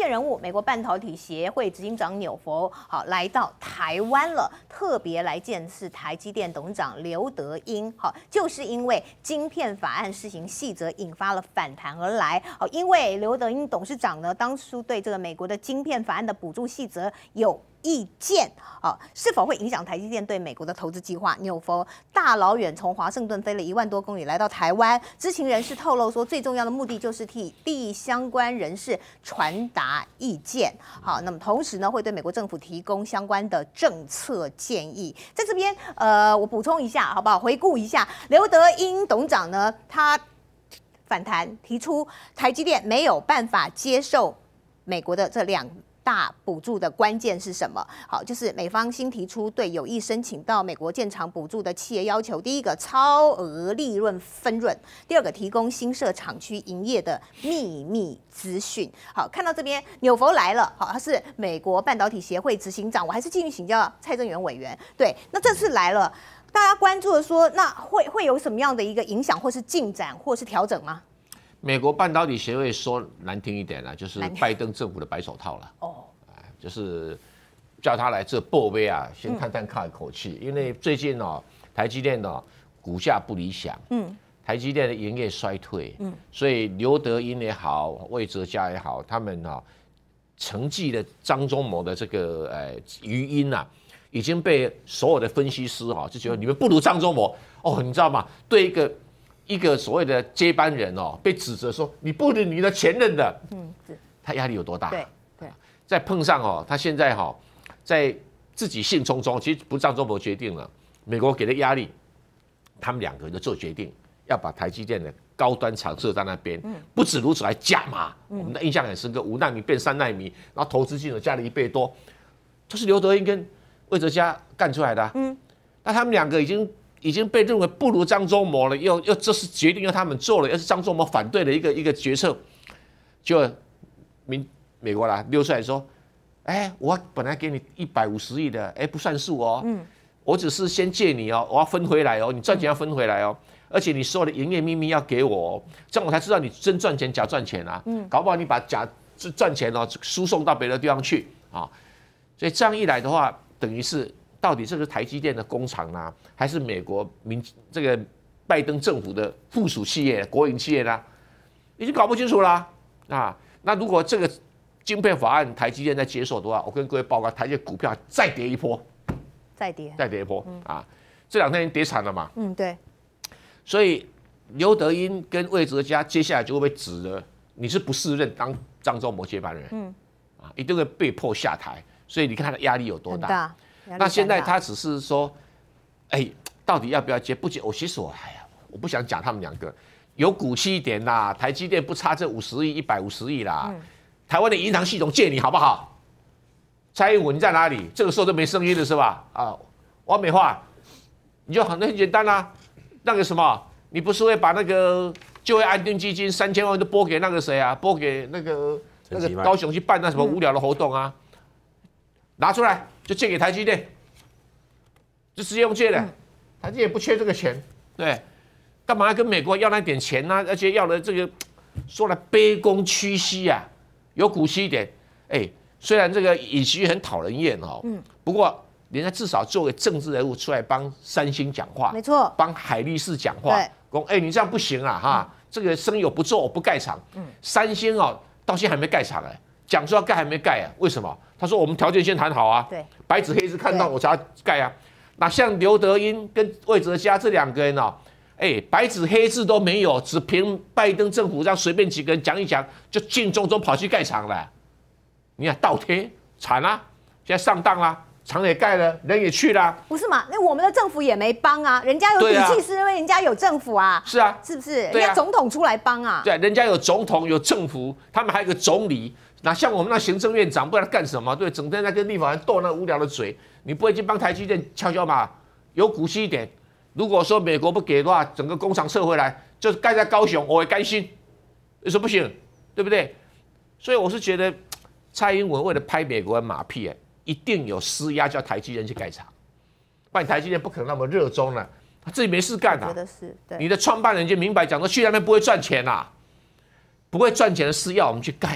线人物，美国半导体协会执行长纽佛，好来到台湾了，特别来见是台积电董事长刘德英，好，就是因为晶片法案施行细则引发了反弹而来，好，因为刘德英董事长呢，当初对这个美国的晶片法案的补助细则有意见，是否会影响台积电对美国的投资计划？纽佛大老远从华盛顿飞了1万多公里来到台湾，知情人士透露说，最重要的目的就是替相关人士传达意见。好，那么同时呢，会对美国政府提供相关的政策建议。在这边，我补充一下，好不好？回顾一下，刘德英董事长呢，他反弹提出，台积电没有办法接受美国的这2大补助的关键是什么？好，就是美方新提出对有意申请到美国建厂补助的企业要求：第一个，超额利润分润；第二个，提供新设厂区营业的秘密资讯。好，看到这边，纽佛来了，好，他是美国半导体协会执行长，我还是继续请教蔡正元委员。对，那这次来了，大家关注的说，那会有什么样的一个影响，或是进展，或是调整吗？ 美国半导体协会说难听一点啦，就是拜登政府的白手套了。哦，就是叫他来这报备啊，先探探看口气，因为最近台积电股价不理想，台积电的营业衰退，所以刘德英也好，魏哲家也好，他们承继了张忠谋的这个余音啊，已经被所有的分析师就觉得你们不如张忠谋哦，你知道吗？对一个所谓的接班人被指责说你不如你的前任的，他压力有多大？对，再碰上他现在在自己兴冲冲，其实不是张忠谋决定了，美国给的压力，他们2个人就做决定，要把台积电的高端厂设在那边，不止如此，还加码。我们的印象很深刻，5奈米变3奈米，然后投资金额加了1倍多，这是刘德英跟魏哲家干出来的。那他们2个已经被认为不如张忠谋了，又这是决定由他们做了，又是张忠谋反对的一个决策，就美国啦溜出来说，我本来给你150亿的，不算数哦，我只是先借你哦，我要分回来哦，你赚钱要分回来哦，而且你所有的营业秘密要给我哦，这样我才知道你真赚钱假赚钱啊，搞不好你把假赚钱输送到别的地方去啊，所以这样一来的话，等于是。到底这个台积电的工厂呢，还是美国这个拜登政府的附属企业、国营企业呢？已经搞不清楚啦。那如果这个晶片法案台积电在接受的话，我跟各位报告，台积电股票再跌一波，再跌一波这2天已经跌惨了嘛。 对。 所以刘德英跟魏哲家接下来就会被指了，你是不适任当张忠谋接班人，一定会被迫下台。所以你看他的压力有多大。那现在他只是说，到底要不要接？不接，其实我不想讲他们2个，有骨气一点啦。台积电不差这50亿、150亿啦。台湾的银行系统借你好不好？蔡英文你在哪里？这个时候都没声音了是吧？王美花，你就很简单啦。那个什么，你不是会把那个就业安定基金3000万都拨给那个谁啊？拨给那个高雄去办那什么无聊的活动啊？拿出来就借给台积电，就直接用借的，台积电也不缺这个钱，对，干嘛要跟美国要那点钱呢？而且要的这个说来卑躬屈膝啊，有骨气一点。虽然这个尹锡悦很讨人厌不过人家至少作为政治人物出来帮三星讲话， 没错， 帮海力士讲话，说你这样不行啊这个生意我不做，我不盖厂。三星到现在还没盖厂讲说要盖还没盖啊？为什么？他说我们条件先谈好啊，对，白纸黑字看到我才要盖啊。那像刘德英跟魏哲家这2个人白纸黑字都没有，只凭拜登政府让随便几个人讲一讲，就兴冲冲跑去盖厂了。你看倒贴惨啦，现在上当啦，厂也盖了，人也去了。不是嘛？那我们的政府也没帮啊，人家有底气是因为人家有政府啊。 是啊， 是不是？人家总统出来帮啊。 对，人家有总统有政府，他们还有个总理。那像我们那行政院长不知道干什么，对，整天在跟立法院斗那无聊的嘴，你不会去帮台积电敲敲马，有骨气一点。如果说美国不给的话，整个工厂撤回来，就是盖在高雄，我也甘心。你说不行，对不对？所以我是觉得，蔡英文为了拍美国的马屁，一定有施压叫台积电去盖厂，不然台积电不可能那么热衷了，他自己没事干啊。 觉得是，对。 你的创办人就明白讲说，去那边不会赚钱啦，不会赚钱的事要我们去盖。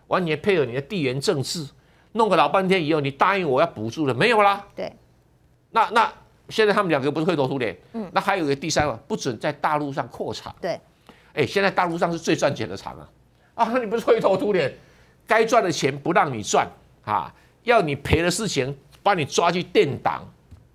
完全配合你的地缘政治，弄个老半天以后，你答应我要补助了没有啦？ 对， 那现在他们两个不是灰头土脸？那还有一个第三个，不准在大陆上扩厂。 对， 现在大陆上是最赚钱的厂啊！你不是灰头土脸，该赚的钱不让你赚啊，要你赔的事情把你抓去垫档。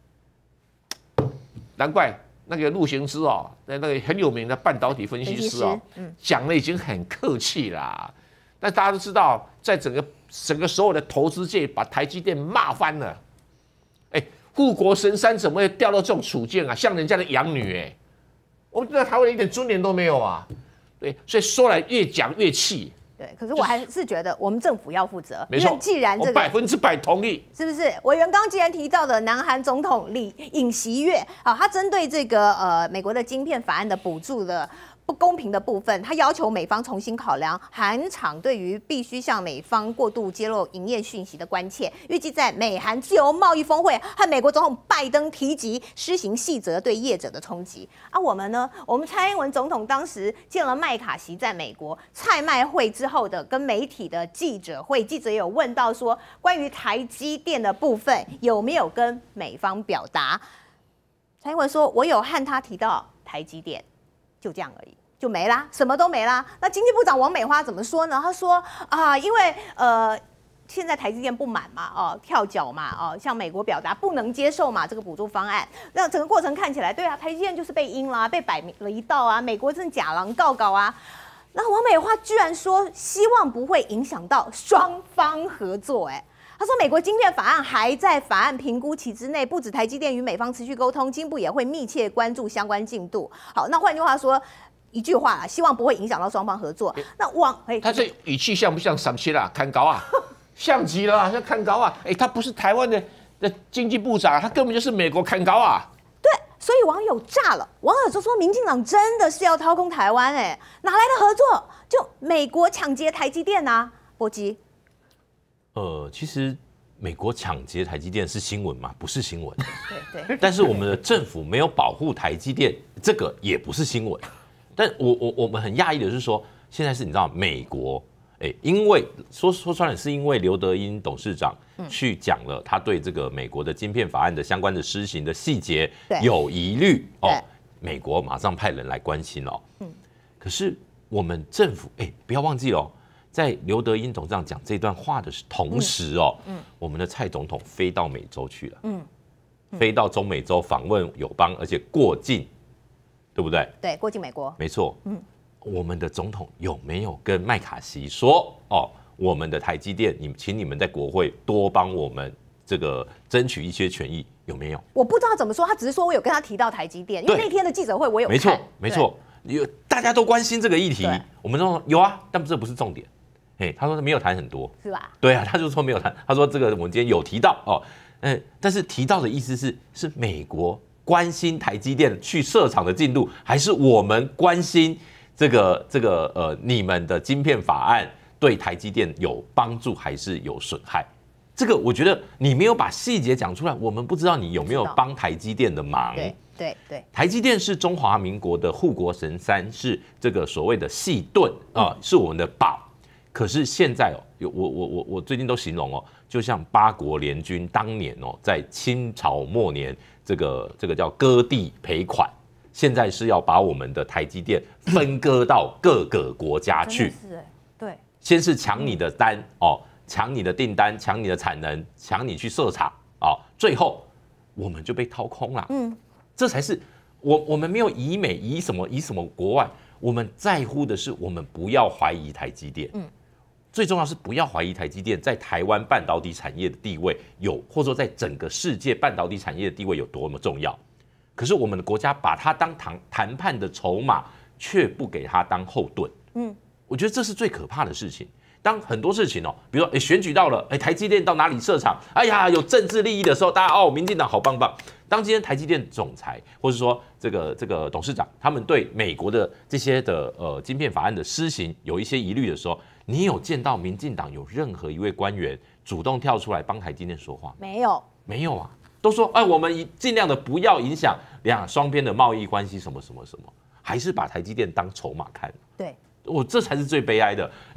难怪那个陆行之哦，那个很有名的半导体分析师哦，讲的已经很客气啦。但大家都知道，在整个所有的投资界，把台积电骂翻了。护国神山怎么会掉到这种处境啊？像人家的养女我们在台湾一点尊严都没有啊！对，所以说来越讲越气。 对，可是我还是觉得我们政府要负责。 没错， 既然这个100%同意， 是不是？委员刚既然提到的南韩总统尹锡悦他针对这个美国的晶片法案的补助的不公平的部分，他要求美方重新考量韩厂对于必须向美方过度揭露营业讯息的关切，预计在美韩自由贸易峰会和美国总统拜登提及施行细则对业者的冲击。我们呢？我们蔡英文总统当时见了麦卡锡在美国蔡麦会之后的跟媒体的记者会，记者也有问到说，关于台积电的部分有没有跟美方表达？蔡英文说，我有和他提到台积电，就这样而已。就没啦，什么都没啦。那经济部长王美花怎么说呢？他说因为现在台积电不满嘛，跳脚嘛，向美国表达不能接受嘛这个补助方案。那整个过程看起来，对啊，台积电就是被阴啦，被摆了一道啊，美国真的假狼告啊。那王美花居然说，希望不会影响到双方合作，他说，美国晶片法案还在法案评估期之内，不止台积电与美方持续沟通，经部也会密切关注相关进度。好，那换句话说。一句话啦，希望不会影响到双方合作。那他这语气像不像上期啦？看高啊，像极了啊，像看高啊。他不是台湾的经济部长，他根本就是美国看高啊。 对，所以网友炸了，网友就说民进党真的是要掏空台湾，哪来的合作？就美国抢劫台积电啊，波基。 其实美国抢劫台积电是新闻吗？不是新闻。 对。 但是我们的政府没有保护台积电，这个也不是新闻。但我们很讶异的是说，现在是你知道美国，因为说穿了是因为刘德音董事长去讲了他对这个美国的晶片法案的相关的施行的细节有疑虑美国马上派人来关心可是我们政府不要忘记在刘德音董事长讲这段话的同时我们的蔡总统飞到美洲去了，飞到中美洲访问友邦，而且过境。对不对？ 对，过境美国， 没错。我们的总统有没有跟麦卡锡说我们的台积电，请你们在国会多帮我们这个争取一些权益，有没有？ 我不知道怎么说，他只是说我有跟他提到台积电，因为那天的记者会我有看。 没错，大家都关心这个议题，我们说有啊，但这不是重点。他说没有谈很多， 是吧？ 对啊，他就说没有谈，他说这个我们今天有提到但是提到的意思是美国。关心台积电去设厂的进度，还是我们关心这个你们的晶片法案对台积电有帮助还是有损害？这个我觉得你没有把细节讲出来，我们不知道你有没有帮台积电的忙。 对， 台积电是中华民国的护国神山，是这个所谓的细盾是我们的宝。可是现在我最近都形容就像八国联军当年在清朝末年。这个叫割地赔款，现在是要把我们的台积电分割到各个国家去。 对， 先是抢你的单抢你的订单，抢你的产能，抢你去设厂最后我们就被掏空了。这才是我们没有以美以什么国外，我们在乎的是我们不要怀疑台积电。最重要是不要怀疑台积电在台湾半导体产业的地位或者说在整个世界半导体产业的地位有多么重要。可是我们的国家把它当谈判的筹码，却不给它当后盾。我觉得这是最可怕的事情。当很多事情比如说选举到了，台积电到哪里设厂，有政治利益的时候，大家民进党好棒棒。当今天台积电总裁或者说这个董事长，他们对美国的这些的晶片法案的施行有一些疑虑的时候，你有见到民进党有任何一位官员主动跳出来帮台积电说话？ 没有啊，都说我们尽量的不要影响双边的贸易关系什么什么什么，还是把台积电当筹码看。 对， 这才是最悲哀的。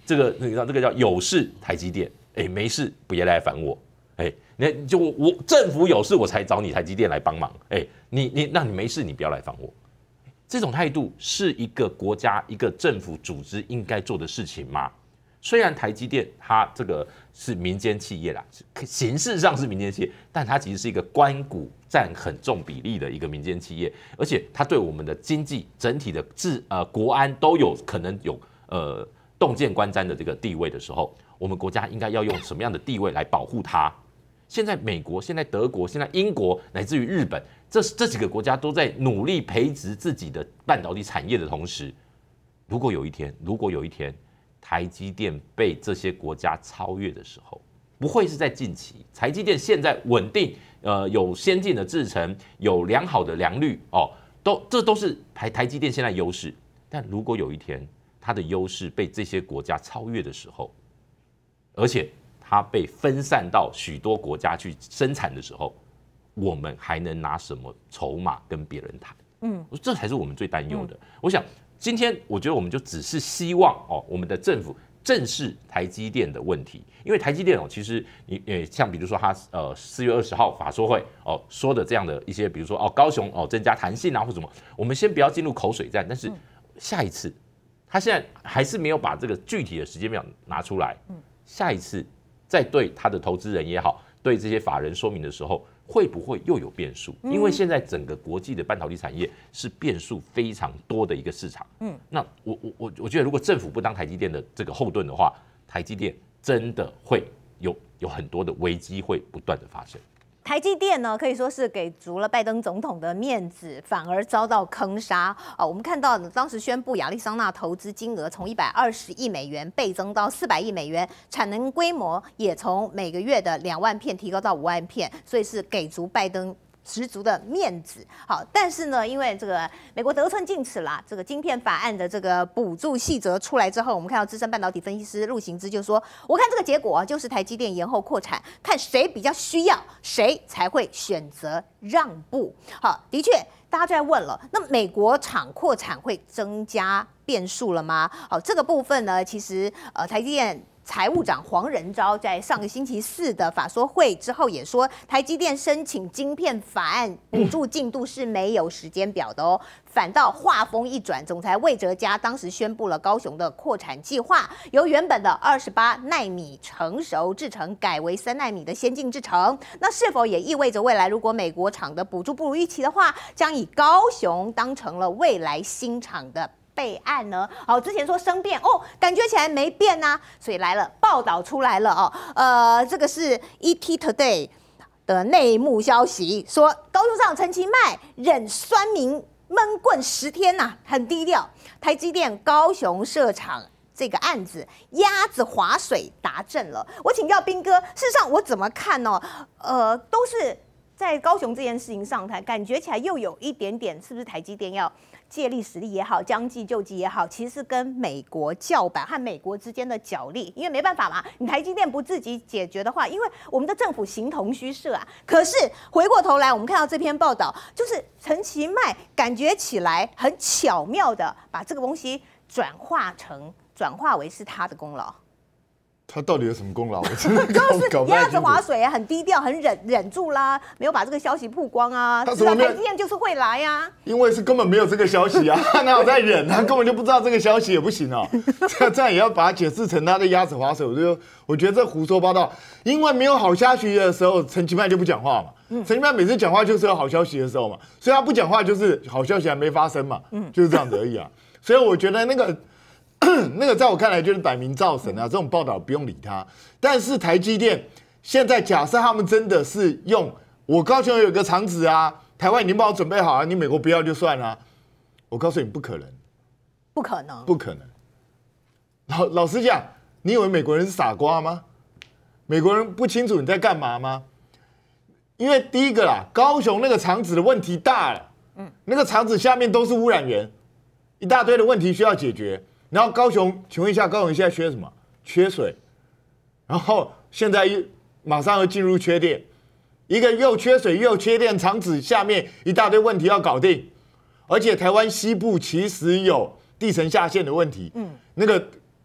这个叫有事台积电，没事不要来烦我，我政府有事我才找你台积电来帮忙，那你没事你不要来烦我。这种态度是一个国家、一个政府组织应该做的事情吗？虽然台积电它这个是民间企业啦，形式上是民间企业，但它其实是一个官股占很重比例的一个民间企业，而且它对我们的经济整体的国安都有可能有洞见观瞻的这个地位的时候，我们国家应该要用什么样的地位来保护它？现在美国、现在德国、现在英国，乃至于日本，这几个国家都在努力培植自己的半导体产业的同时，如果有一天台积电被这些国家超越的时候，不会是在近期。台积电现在稳定，有先进的制程，有良好的良率，这都是台积电现在优势。但如果有一天它的优势被这些国家超越的时候，而且它被分散到许多国家去生产的时候，我们还能拿什么筹码跟别人谈？这才是我们最担忧的。我想今天我觉得我们就只是希望我们的政府正视台积电的问题，因为台积电其实像比如说它4月20号法说会说的这样的一些，比如说高雄增加弹性啊或什么，我们先不要进入口水战，但是下一次他现在还是没有把这个具体的时间表拿出来，下一次再对他的投资人也好，对这些法人说明的时候，会不会又有变数？因为现在整个国际的半导体产业是变数非常多的一个市场。那我觉得，如果政府不当台积电的这个后盾的话，台积电真的会有很多的危机会不断的发生。 台积电呢，可以说是给足了拜登总统的面子，反而遭到坑杀。我们看到当时宣布亚利桑那投资金额从120亿美元倍增到400亿美元，产能规模也从每个月的2万片提高到5万片，所以是给足拜登十足的面子。好，但是呢，因为这个美国得寸进尺啦，这个晶片法案的这个补助细则出来之后，我们看到资深半导体分析师陆行之就说，我看这个结果就是台积电延后扩产，看谁比较需要，谁才会选择让步。好，的确大家就在问了，那美国厂扩产会增加变数了吗？好，这个部分呢，其实台积电财务长黄仁昭在上个星期4的法说会之后也说，台积电申请晶片法案补助进度是没有时间表的哦。反倒话锋一转，总裁魏哲嘉当时宣布了高雄的扩产计划，由原本的28奈米成熟制程改为3奈米的先进制程。那是否也意味着未来如果美国厂的补助不如预期的话，将以高雄当成了未来新厂的备案呢？好，之前说生变感觉起来没变啊，所以来了报道出来了这个是 ET Today 的内幕消息，说高雄市长陈其迈忍酸民闷棍10天呐，很低调。台积电高雄设厂这个案子鸭子划水达阵了。我请教彬哥，事实上我怎么看呢？都是在高雄这件事情上台，感觉起来又有一点点，是不是台积电要借力使力也好，将计就计也好，其实是跟美国叫板和美国之间的角力，因为没办法嘛，你台积电不自己解决的话，因为我们的政府形同虚设啊。可是回过头来，我们看到这篇报道，就是陈其迈感觉起来很巧妙的把这个东西转化为是他的功劳。 他到底有什么功劳？我真的就是鸭子划水啊，很低调，很忍住啦，没有把这个消息曝光啊。知道台积电就是会来啊， 因为是根本没有这个消息啊，哪有在忍啊？根本就不知道这个消息也不行哦。这样也要把它解释成他的鸭子划水，我觉得这胡说八道。因为没有好消息的时候，陈其迈就不讲话嘛。陈其迈每次讲话就是有好消息的时候嘛，所以他不讲话就是好消息还没发生嘛，就是这样子而已啊。所以我觉得那个在我看来就是摆明造神啊，这种报道不用理他。但是台积电现在假设他们真的是用我高雄有个厂址啊，台湾已经帮我准备好啊，你美国不要就算了啊。我告诉你不可能， 不可能， 不可能。老实讲，你以为美国人是傻瓜吗？美国人不清楚你在干嘛吗？因为第一个啦，高雄那个厂址的问题大了，那个厂址下面都是污染源，一大堆的问题需要解决。然后高雄，请问一下，高雄现在缺什么？缺水。然后现在马上要进入缺电，一个又缺水又缺电厂址下面一大堆问题要搞定，而且台湾西部其实有地层下陷的问题。那个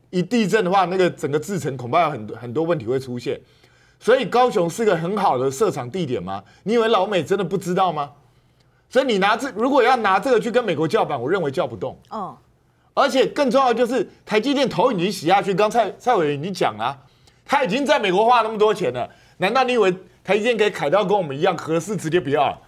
一地震的话，那个整个制程恐怕有很多问题会出现。所以高雄是个很好的设厂地点吗？你以为老美真的不知道吗？所以你如果要拿这个去跟美国叫板，我认为叫不动。哦。而且更重要的就是台积电头已经洗下去，刚蔡委员已经讲了，他已经在美国花那么多钱了，难道你以为台积电可以凯到跟我们一样，合适直接不要了？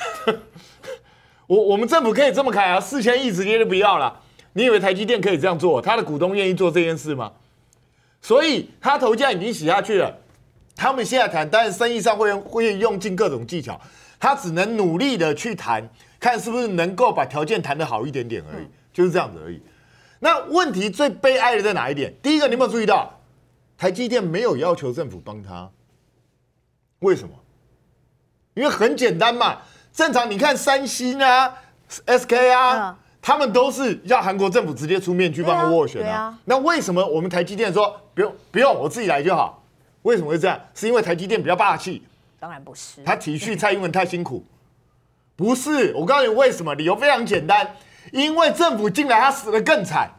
我们政府可以这么凯啊，4000亿直接就不要了。你以为台积电可以这样做？他的股东愿意做这件事吗？所以他头价已经洗下去了，他们现在谈，当然生意上会用尽各种技巧，他只能努力的去谈，看是不是能够把条件谈得好一点点而已，就是这样子而已。那问题最悲哀的在哪一点？第一个，你有没有注意到，台积电没有要求政府帮他？为什么？因为很简单嘛，正常你看三星啊、SK 啊，他们都是要韩国政府直接出面去帮他斡旋啊。那为什么我们台积电说不用，我自己来就好？为什么会这样？是因为台积电比较霸气？ 当然不是， 他体恤蔡英文太辛苦。不是，我告诉你为什么，理由非常简单。因为政府进来，他死得更惨，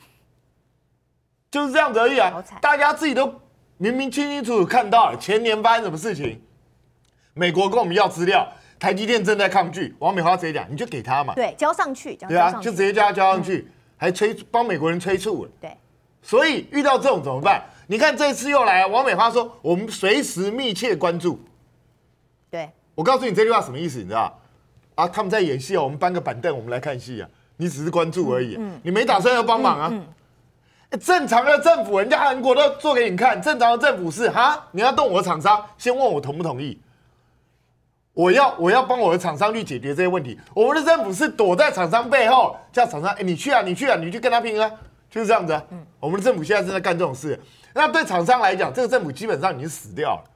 就是这样子而已啊！大家自己都明清楚看到了，前年发生什么事情？美国跟我们要资料，台积电正在抗拒，王美花直接讲，你就给他嘛， 对，交上去， 对啊，就直接交上去，还帮美国人催促了， 对。 所以遇到这种怎么办？你看这次又来，王美花说我们随时密切关注。对，我告诉你这句话什么意思，你知道？啊，他们在演戏啊，我们搬个板凳，我们来看戏啊。你只是关注而已，你没打算要帮忙啊？正常的政府，人家韩国都做给你看。正常的政府是你要动我的厂商，先问我同不同意。我要帮我的厂商去解决这些问题。我们的政府是躲在厂商背后，叫厂商，你去啊，你去跟他拼啊，就是这样子啊。我们的政府现在正在干这种事。那对厂商来讲，这个政府基本上已经死掉了。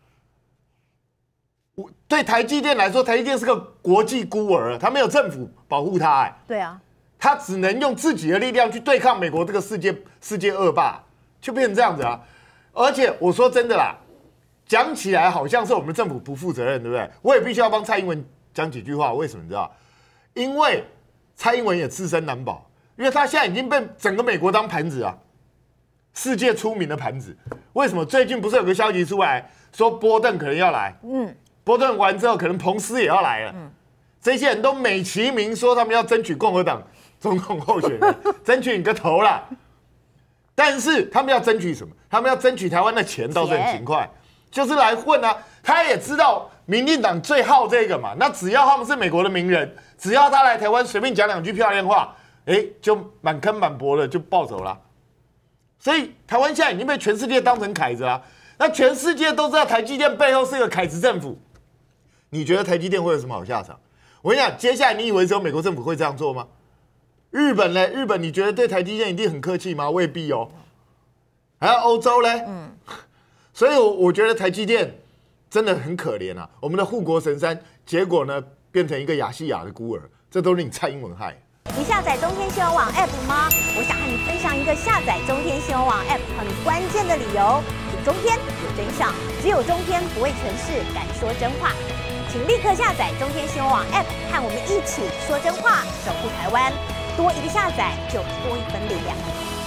对台积电来说，台积电是个国际孤儿，他没有政府保护他， 对啊， 他只能用自己的力量去对抗美国这个世界恶霸，就变成这样子啊！而且我说真的啦，讲起来好像是我们政府不负责任，对不对？我也必须要帮蔡英文讲几句话，为什么你知道？因为蔡英文也自身难保，因为他现在已经被整个美国当盘子啊，世界出名的盘子。为什么？最近不是有个消息出来说波顿可能要来？波顿完之后，可能彭斯也要来了。这些人都美其名说他们要争取共和党总统候选人，争取你个头啦！但是他们要争取什么？他们要争取台湾的钱，倒是很勤快，就是来混啊。他也知道民进党最好这个嘛，那只要他们是美国的名人，只要他来台湾随便讲两句漂亮话，就满坑满钵了，就抱走了。所以台湾现在已经被全世界当成凯子啦。那全世界都知道台积电背后是一个凯子政府。你觉得台积电会有什么好下场？我跟你讲，接下来你以为只有美国政府会这样做吗？日本呢？日本你觉得对台积电一定很客气吗？未必哦。还有欧洲呢？所以我觉得台积电真的很可怜啊。我们的护国神山，结果呢变成一个亚细亚的孤儿，这都是你蔡英文害。 你下载中天新闻网 App 吗？我想和你分享一个下载中天新闻网 App 很关键的理由：有中天，有真相，只有中天不畏权势，敢说真话。请立刻下载中天新闻网 App， 和我们一起说真话，守护台湾。多一个下载，就多一分力量。